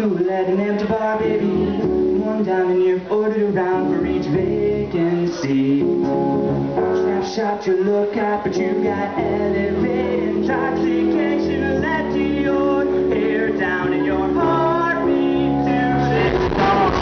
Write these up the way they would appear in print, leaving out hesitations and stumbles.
stool at an empty bar, baby. One down and you've ordered around for each vacancy. Snapshot you look at, but you got elevated intoxication led to your hair down and your heartbeat to this song.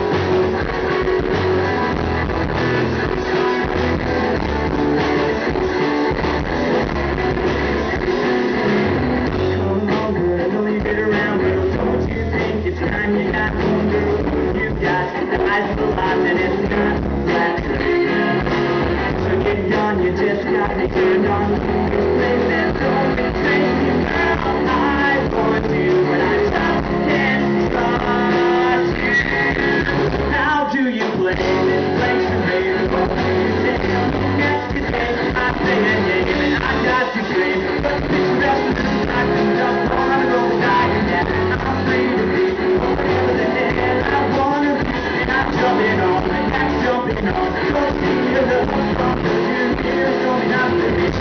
Come on, girl, I know you get around, girl. Don't you think it's time you got home, girl? You got the eyes of the light and it's not black. So get done, you just got me turned on. This place that's only crazy, girl. I want you, but I just can't trust you. How do you play this place for me? What do you say? Yesterday I say a name and I got to claim, but this rest of the night I just wanna go die again. I'm free to be whatever the hell I wanna be, and I'm jumping on, and I'm jumping on. Don't see you look wrong, 'cause you're here, show me not to be.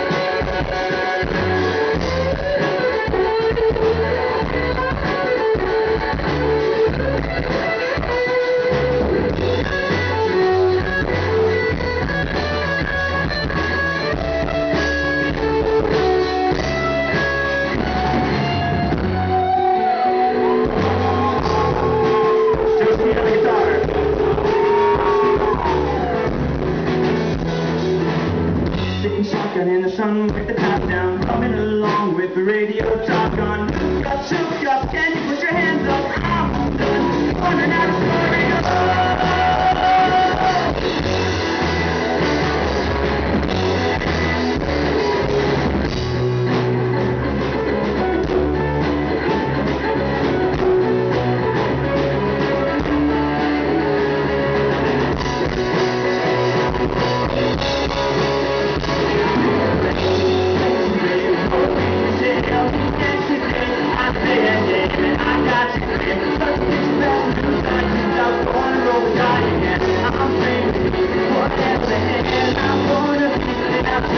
Sitting shotgun in the sun with the top down, coming along with the radio talk on. Got shook up, can you put your hands up? I'm done wondering how the story goes.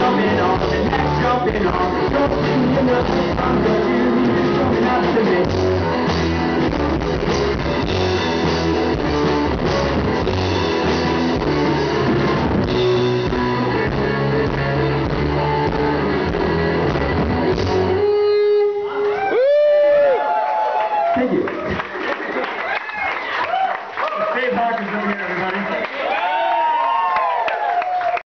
Jumping on, don't see enough, I'm going to be coming up to me.